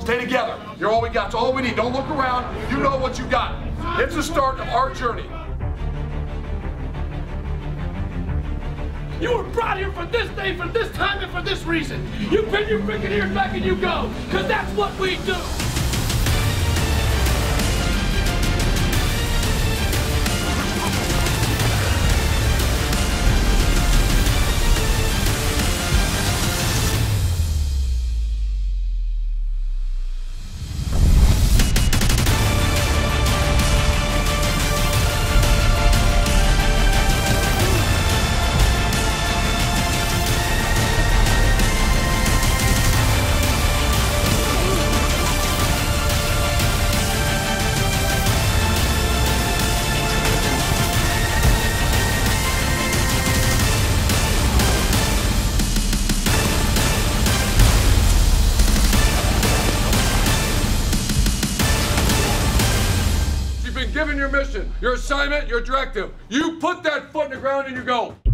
Stay together. You're all we got. It's all we need. Don't look around. You know what you got. It's the start of our journey. You were brought here for this day, for this time, and for this reason. You pin your freaking ears back and you go, because that's what we do. Given your mission, your assignment, your directive. You put that foot in the ground and you go.